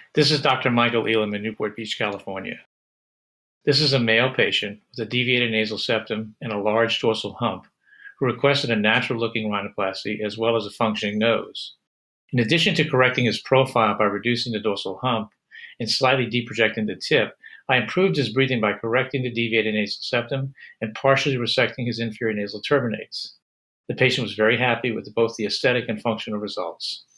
This is Dr. Michael Elam in Newport Beach, California. This is a male patient with a deviated nasal septum and a large dorsal hump who requested a natural-looking rhinoplasty as well as a functioning nose. In addition to correcting his profile by reducing the dorsal hump and slightly deprojecting the tip, I improved his breathing by correcting the deviated nasal septum and partially resecting his inferior nasal turbinates. The patient was very happy with both the aesthetic and functional results.